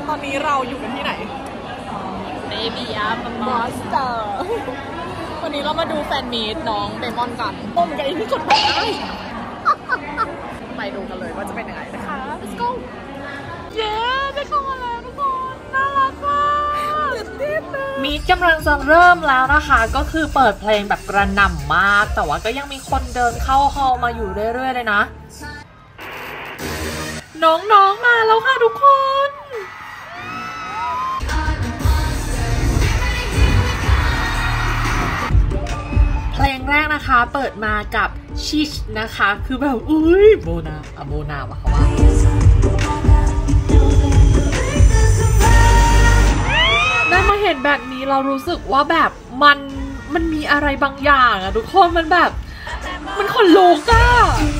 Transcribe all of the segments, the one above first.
ตอนนี้เราอยู่กันที่ไหน Baby Up Monster วันนี้เรามาดูแฟนมีตน้องเดมอนกันต้มกันเองที่กดไปไปดูกันเลยว่าจะเป็นยังไงนะคะ Let's go เย้ได้เข้ามาแล้วทุกคนน่ารักมากมีตกำลังจะเริ่มแล้วนะคะก็คือเปิดเพลงแบบกระหน่ำมากแต่ว่าก็ยังมีคนเดินเข้าฮอลมาอยู่เรื่อยๆเลยนะน้องๆมาแล้วค่ะทุกคนเพลงแรกนะคะเปิดมากับชิชนะคะคือแบบอุ้ยโบนาว่ะเขาว่าได้มาเห็นแบบนี้เรารู้สึกว่าแบบมันมีอะไรบางอย่างอะทุกคนมันแบบมันขนลุกอะ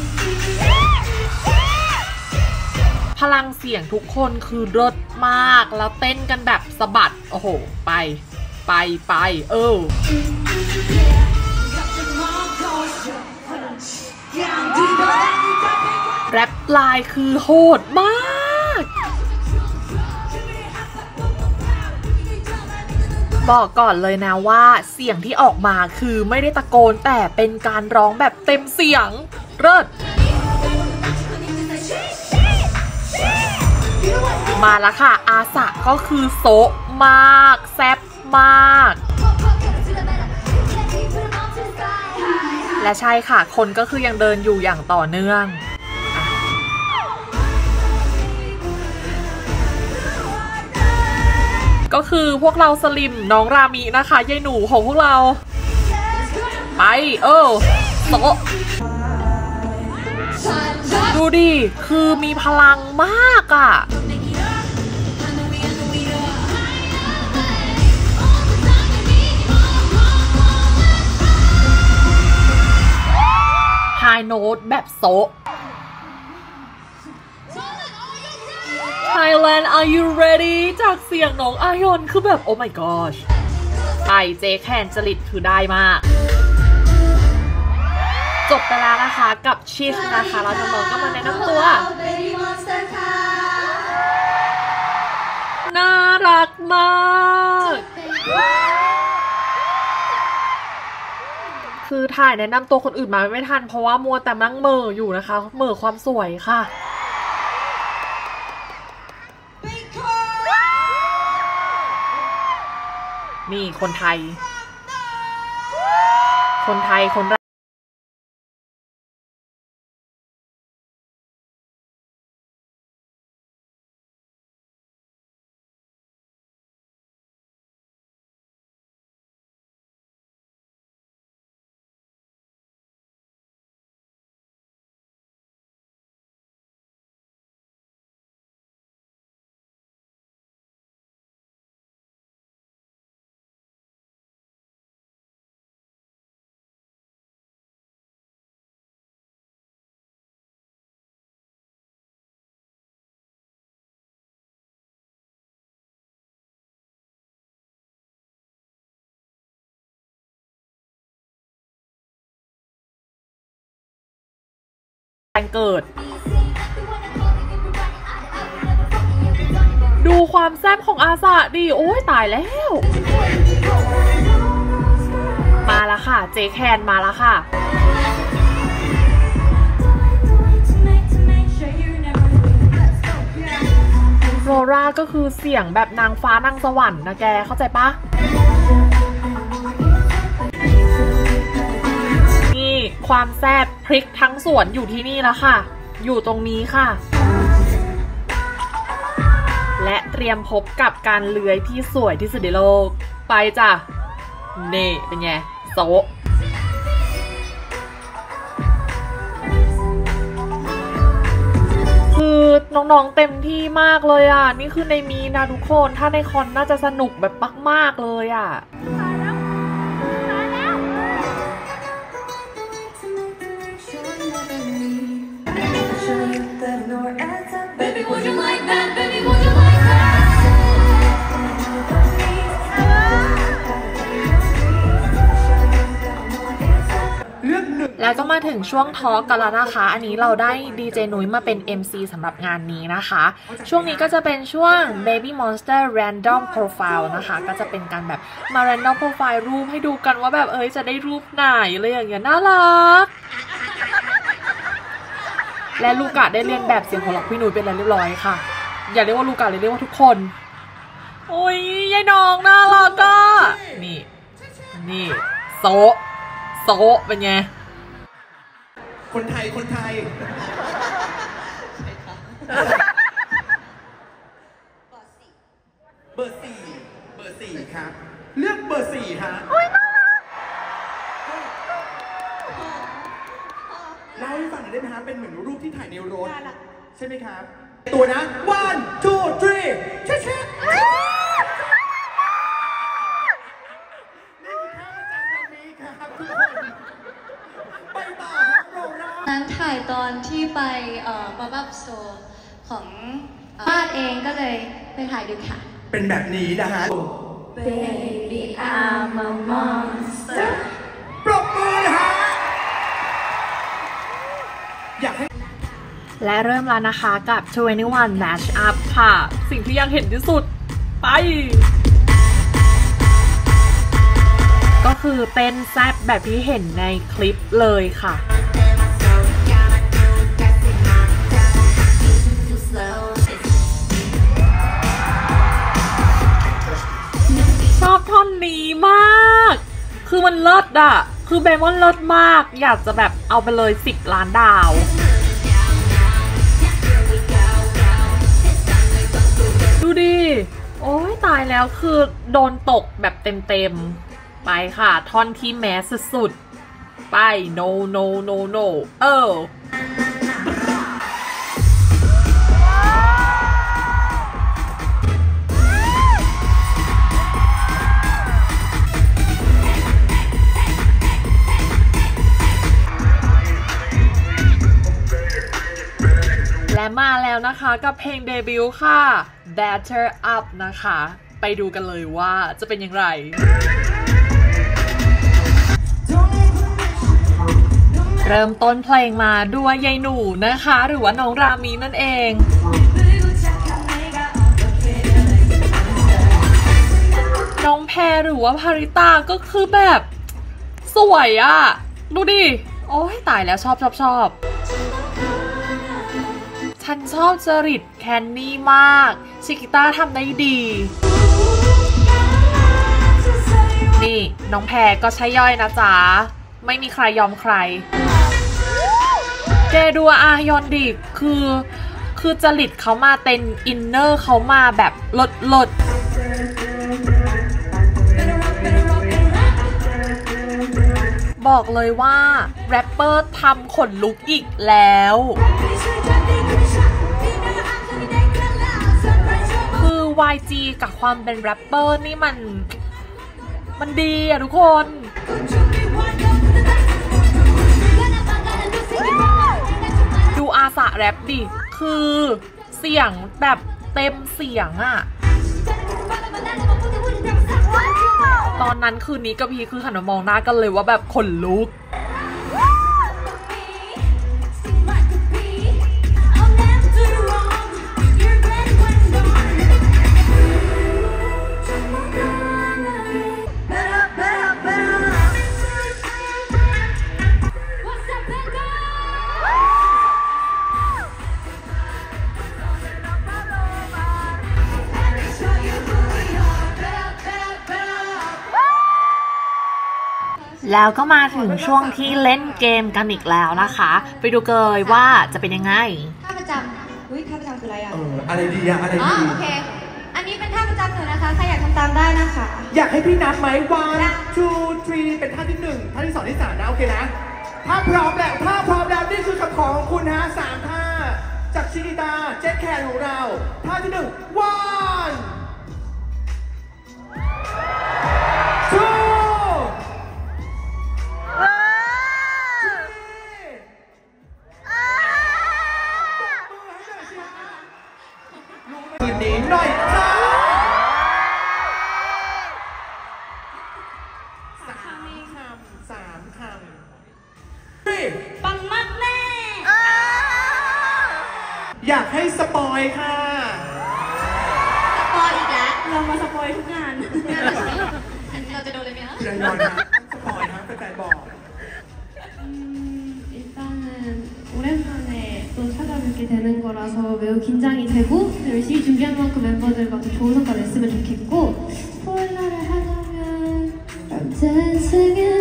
พลังเสียงทุกคนคือรสมากแล้วเต้นกันแบบสะบัดโอ้โหไปแรปลายคือโหดมากบอกก่อนเลยนะว่าเสียงที่ออกมาคือไม่ได้ตะโกนแต่เป็นการร้องแบบเต็มเสียงเลิศมาแล้วค่ะอาสะก็คือโซะมากแซ่บมากและใช่ค่ะคนก็คือยังเดินอยู่อย่างต่อเนื่องก็คือพวกเราสลิมน้องรามินะคะยายหนูของพวกเราไปโซะดูดิคือมีพลังมากอ่ะไฮโน้ตแบบโซะ Thailand are you ready จากเสียงน้องอายอนคือแบบ oh my gosh ไปเจแคนจริตคือได้มากจบไปแล้วนะคะกับชิชนะคะแล้วน้องๆก็มาแนะนำตัวน่ารักมากคือถ่ายแนะนำตัวคนอื่นมาไม่ทันเพราะว่ามัวแต่นั่งเหม่ออยู่นะคะเหม่อความสวยค่ะนี่คนไทยคนแรกเกิดดูความแซ่บของอาสะดิโอ้ยตายแล้วมาแล้วค่ะเจแคนมาแล้วค่ะโรราก็คือเสียงแบบนางฟ้านางสวรรค์นะแกเข้าใจปะความแซ่บพริกทั้งสวนอยู่ที่นี่แล้วค่ะอยู่ตรงนี้ค่ะและเตรียมพบกับการเลื้อยที่สวยที่สุดในโลกไปจ้ะนี่เป็นไงโซะคือน้องๆเต็มที่มากเลยอ่ะนี่คือในมีนะทุกคนถ้าในคอนน่าจะสนุกแบบมากๆเลยอ่ะแแล้วก็มาถึงช่วงทอล์กกันแล้วนะคะอันนี้เราได้ดีเจนุ้ยมาเป็น MC สำหรับงานนี้นะคะช่วงนี้ก็จะเป็นช่วง Baby Monster Random Profile นะคะก็จะเป็นการแบบมา Random Profile รูปให้ดูกันว่าแบบจะได้รูปไหนอะไรอย่างเงี้ยน่ารักและลูกะได้เรียนแบบเสียงของหลอกพี่นุ้ยเป็นอะไรเรียบร้อยค่ะอย่าเรียกว่าลูกะเลยเรียกว่าทุกคนโอ้ยยายน้องน่ารักอ่ะนี่โซะเป็นไงคนไทยเบอร์สี่ครับเลือกเบอร์4ฮะเล่าให้ฟังหน่อยได้ไหมฮะเป็นเหมือนรูปที่ถ่ายในรถใช่ไหมครับตัวนะ 1 2 3เช็คนั้นถ่ายตอนที่ไปpop-up store ของบ้านเองก็เลยไปถ่ายดูค่ะเป็นแบบนี้นะฮะ Baby I'm a monster ปรบมือนะฮะอยากให้และเริ่มแล้วนะคะกับ21 Match Up ค่ะสิ่งที่อยากเห็นที่สุดไปก็คือเต้นแซ่บแบบที่เห็นในคลิปเลยค่ะชอบท่อนนี้มากคือมันเลิศอะคือเบมอนเลิศมากอยากจะแบบเอาไปเลย10 ล้านดาวดูดิโอ้ยตายแล้วคือโดนตกแบบเต็มไปค่ะท่อนที่แมสสุดๆไป no และมาแล้วนะคะกับเพลงเดบิวต์ค่ะ Batter Up นะคะไปดูกันเลยว่าจะเป็นอย่างไรเริ่มต้นเพลงมาด้วยยายหนูนะคะหรือว่าน้องรามีนั่นเองน้องแพรหรือว่าพาริตาก็คือแบบสวยอะดูดิโอ้ยตายแล้วชอบฉันชอบจริตแคนนี่มากชิกิต้าทำได้ดีนี่น้องแพรก็ใช่ย่อยนะจ๊ะไม่มีใครยอมใครเจดัวอายอนดิคือจริตเขามาเต็นอินเนอร์เขามาแบบลดบอกเลยว่าแรปเปอร์ทำขนลุกอีกแล้วคือ YG กับความเป็นแรปเปอร์นี่มันดีอะทุกคนดูอาสะแรปดิคือเสียงแบบเต็มเสียงอะตอนนั้นคืนนี้กับพีคือหันมามองหน้ากันเลยว่าแบบขนลุกแล้วก็มาถึงช่วงที่เล่นเกมกันอีกแล้วนะคะไปดูกันเลยว่าจะเป็นยังไงท่าประจำท่าประจำคืออะไรอ่ะอะไรดีอะไรดีโอเคอันนี้เป็นท่าประจำหนูนะคะใครอยากทำตามได้นะคะอยากให้พี่นับไหม 1 2 3เป็นท่าที่1ท่าที่2ที่3นะโอเคนะถ้าพร้อมแล้วนี่คือคำขอของคุณฮะ3ท่าจากชิกิตาเจ็ตแคนของเราท่าที่1 1 2คืนนี้หน่อยจ้า3 คำเรามาสปอยทุกงานอันนี้เราจะโดนเลยไหมคะคุณไอรอนฮะสปอยฮะแฟนๆบอก 일단은 오랜만에 또 찾아뵙게 되는 거라서 매우 긴장이 되고 열심히 준비한 만큼 멤버들과 더 좋은 성과 냈으면 좋겠고 스포일러를 하자면 전생은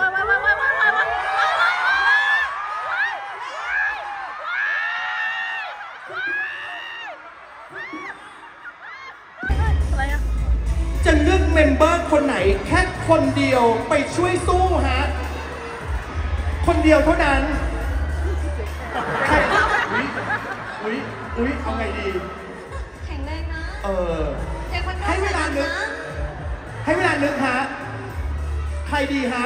จะเลือกเมมเบอร์คนไหนแค่คนเดียวไปช่วยสู้ฮะ คนเดียวเท่านั้นใครอุ๊ยเอาไงดีแข็งแรงนะ เทควันโดให้เวลานึก ให้เวลานึกฮะ ใครดีฮะ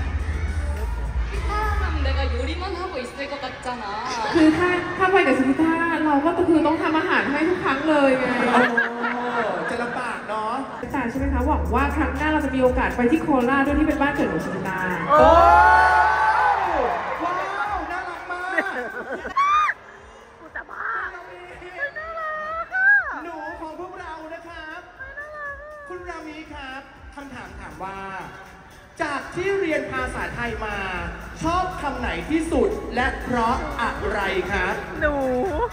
ถ้า내가 요리만 하고 있을 것 같잖아 คือถ้าไปกับซิลิต้าเราก็คือต้องทำอาหารให้ทุกครั้งเลยไงจะลำบากเนาะจ่าใช่ไหมคะหวังว่าครั้งหน้าเราจะมีโอกาสไปที่โคราชด้วยที่เป็นบ้านเกิดของซิลิต้าโอ้ว้าว น่ารักมากกูจะบ้าหนูของพวกเรานะครับ คุณรามีครับคำถามถามว่า จากที่เรียนภาษาไทยมา ชอบคำไหนที่สุดและเพราะอะไรครับหนู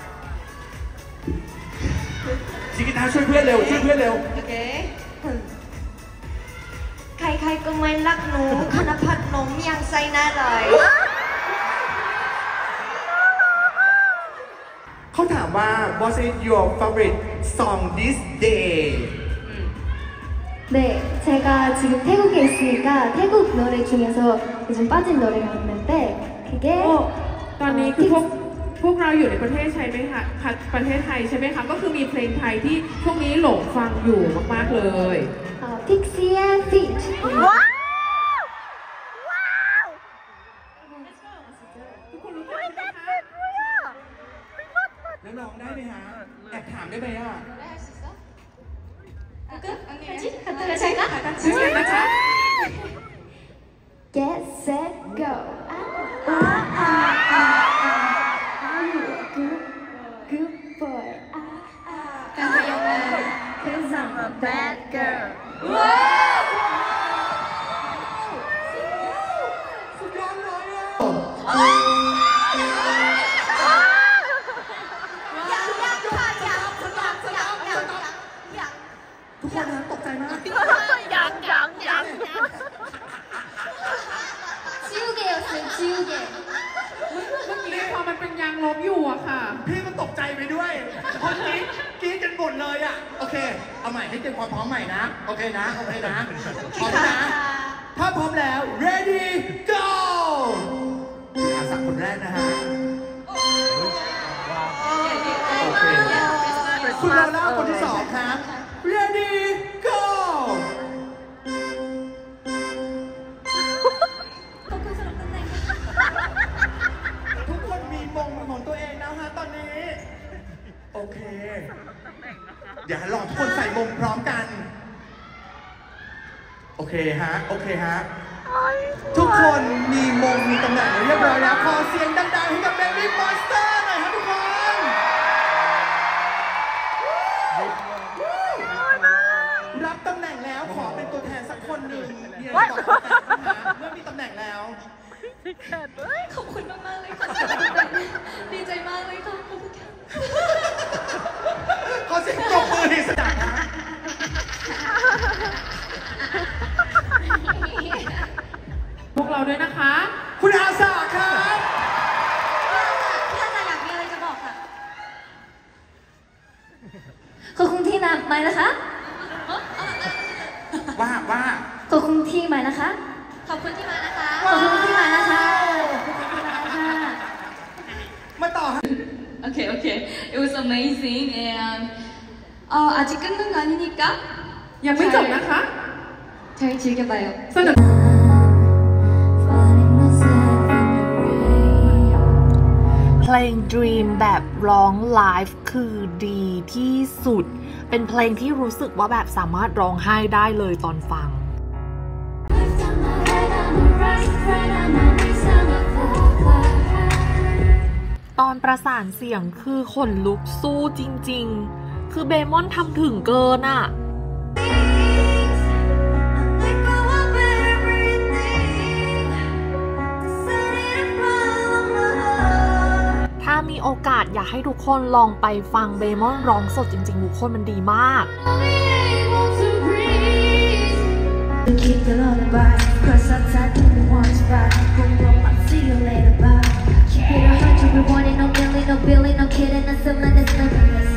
ชิกิตาช่วยเพื่อนเร็วช่วยเพื่อนเร็วโอเค ใครๆก็ไม่รักหนูคณพัฒนมยังใส่หน้าเลยเขาถามว่า What is your favorite song this day? 네, 제가 지금 태국에 있으니까 태국 노래 중에서 요즘 빠진 노래가 있는데 그게 ตอนนี้คือพวกเราอยู่ในประเทศใช่ไหมคะประเทศไทยใช่ไหมคะก็คือมีเพลงไทยที่ช่วงนี้หลงฟังอยู่มากๆเลย 픽시의 Feet ทุกคนรู้จักใช่ไหมคะแล้วร้องได้ไหมฮะ แอบถามได้ไหมอ่ะ 같이 할까? 같이 할까? Get set go You a good boy Cause I'm a bad girl สุดยอดเลยอ่ะทุกคนนะตกใจมาก 지우개였어요 지우개 เมื่อกี้พอมันเป็นยางลบอยู่อะค่ะพี่ก็ตกใจไปด้วยคนกรี๊ดกันหมดเลยอ่ะ โอเค เอาใหม่ให้เตรียมความพร้อมใหม่นะ โอเคนะ พร้อมนะ ถ้าพร้อมแล้ว ready go อาสาคนแรกนะฮะ โอเค คุณโรล่าคนที่สองครับ ready go ทุกคนมีมงของตัวเองนะฮะตอนนี้ โอเค เดี๋ยวรอทุกคนใส่มงพร้อมกัน โอเคฮะ โอเคฮะ ทุกคนมีมงมีตำแหน่งเรียบร้อยแล้ว ขอเสียงดังๆให้กับ Baby Monster หน่อยครับทุกคน รับตำแหน่งแล้วขอเป็นตัวแทนสักคนหนึ่งเรียนบอกนะฮะเมื่อมีตำแหน่งแล้วขอบคุณมากๆเลยค่ะดีใจมากเลยค่ะขอบคุณค่ะขอเสียงปรบมือให้สดับนะพวกเราด้วยนะคะคุณอาสาครับพี่อาจารย์อยากมีอะไรจะบอกค่ะขอบคุณที่มานะคะว่าขอบคุณที่มานะคะขอบคุณที่มานะคะขอบคุณที่มานะคะมาต่อฮะ Okay, okay. It was amazing and 아직 끝난 거 아니니까 ยังไม่จบนะคะ 잘 즐겨봐요. สนุกเพลง Dream แบบร้องไลฟ์คือดีที่สุด เป็นเพลงที่รู้สึกว่าแบบสามารถร้องไห้ได้เลยตอนฟัง ตอนประสานเสียงคือขนลุกสู้จริงๆ คือเบมอนทำถึงเกินอ่ะามีโอกาสอยากให้ทุกคนลองไปฟังเบมอนร้องสดจริงๆทุกคนมันดีมาก Keep the lullaby, cross outside, do me one spot. Boom, boom, I'll see you later, bye. Keep it 100, we want it, no million, no billion, no kidding, that's something that's limitless.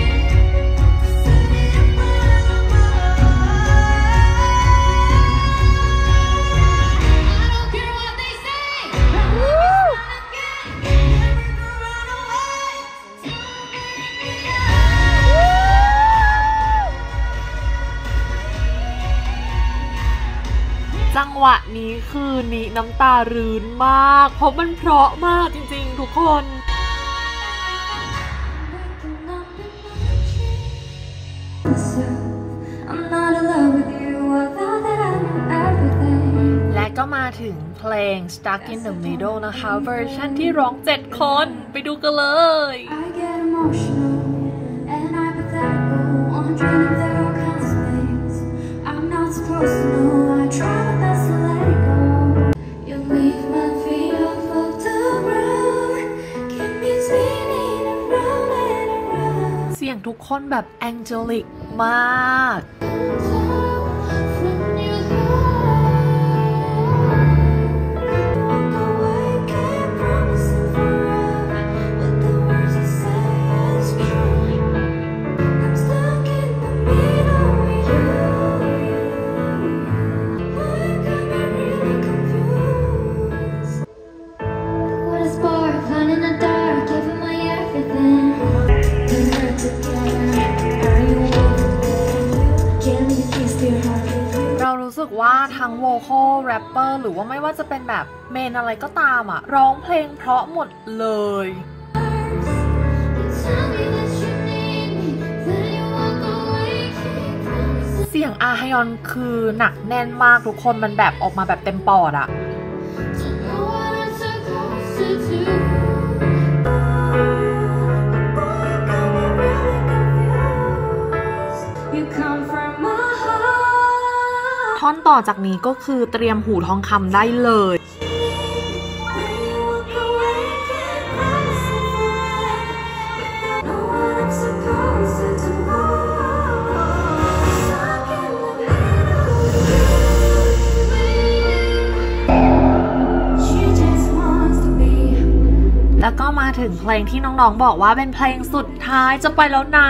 จังหวะนี้คือนี้น้ำตารื้นมากเพราะมันเพราะมากจริงๆทุกคน และก็มาถึงเพลง Stuck in the Middle นะคะเวอร์ชันที่ร้อง7 คนไปดูกันเลย เสียงทุกคนแบบแองเจลิกมาก เรารู้สึกว่าทั้งโวคอลแรปเปอร์หรือว่าไม่ว่าจะเป็นแบบเมนอะไรก็ตามอะร้องเพลงเพราะหมดเลยเสียงอาฮยอนคือหนักแน่นมากทุกคนมันแบบออกมาแบบเต็มปอดอะท่อนต่อจากนี้ก็คือเตรียมหูทองคำได้เลยแล้วก็มาถึงเพลงที่น้องๆบอกว่าเป็นเพลงสุดท้ายจะไปแล้วนะ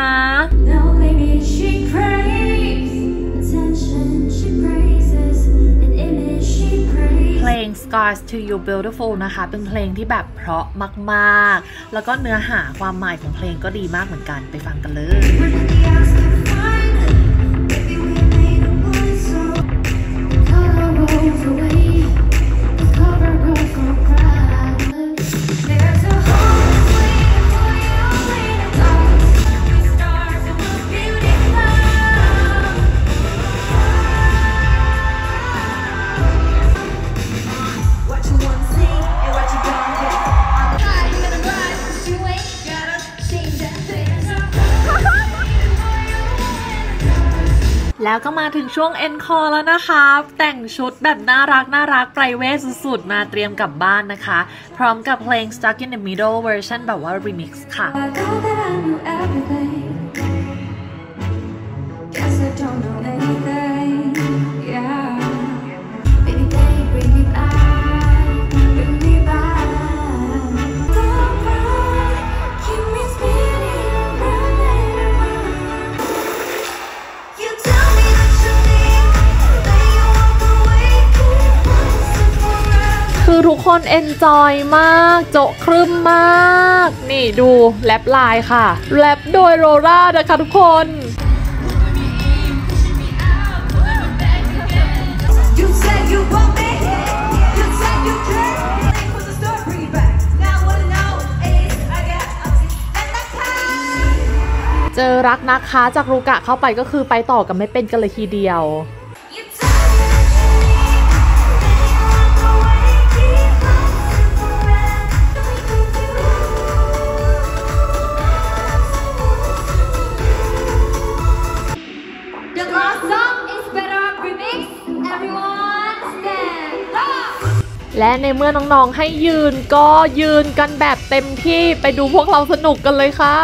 เพลง Scars to You Beautiful นะคะเป็นเพลงที่แบบเพราะมากๆแล้วก็เนื้อหาความหมายของเพลงก็ดีมากเหมือนกันไปฟังกันเลย แล้วก็มาถึงช่วง Encore แล้วนะคะแต่งชุดแบบน่ารักไพรเวทสุดๆมาเตรียมกลับบ้านนะคะพร้อมกับเพลง Stuck in the Middle เวอร์ชันแบบว่า Remix ค่ะคือทุกคนเอนจอยมากโจ๊ะครึ่มมากนี่ดูแรปไลน์ค่ะแรปโดยโรรานะคะทุกคน เจอรักนะคะจากรูกะเข้าไปก็คือไปต่อกันไม่เป็นกันเลยทีเดียวและในเมื่อน้องๆให้ยืนก็ยืนกันแบบเต็มที่ไปดูพวกเราสนุกกันเลยค่ะ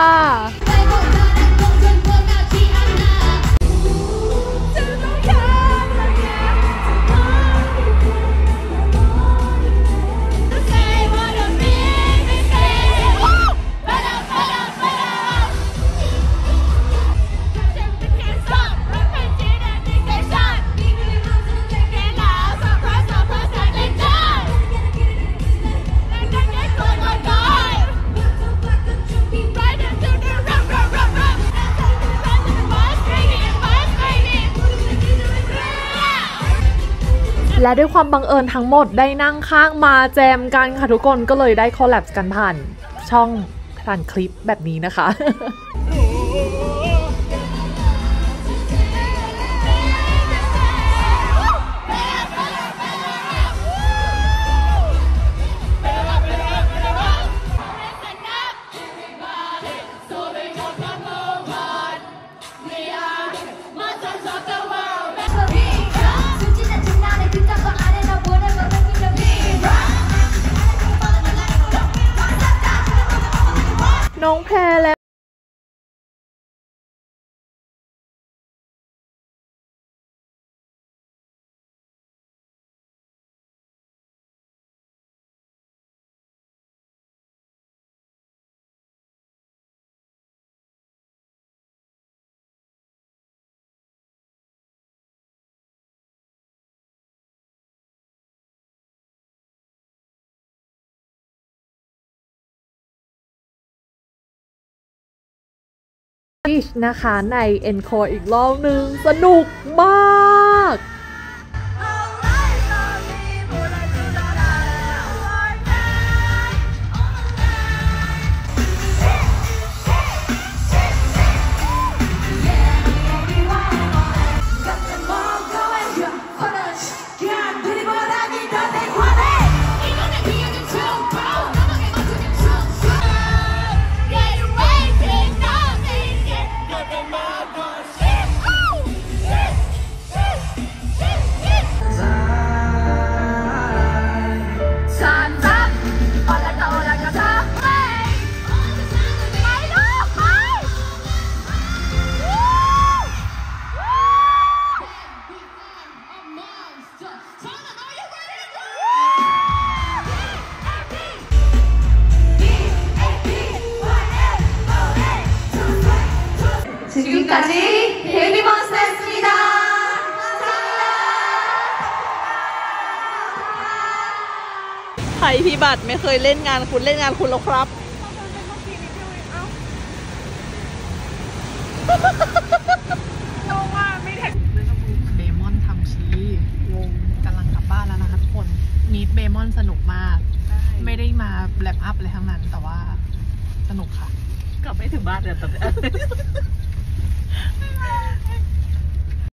และด้วยความบังเอิญทั้งหมดได้นั่งข้างมาแจมกันค่ะทุกคนก็เลยได้คอลแลบกันผ่านช่องผ่านคลิปแบบนี้นะคะ น้องแพรและนะคะใน Encore อีกรอบนึงสนุกมาก 지금까지 베이비몬스터였습니다. ใครพี่บัตรไม่เคยเล่นงานคุณเล่นงานคุณแล้วครับเบมอนทำชีวงกำลังกลับบ้านแล้วนะคะทุกคนมีเบมอนสนุกมากไม่ได้มาแลปอัพอะไรทั้งนั้นแต่ว่าสนุกค่ะกลับไม่ถึงบ้านเลยตอนนี้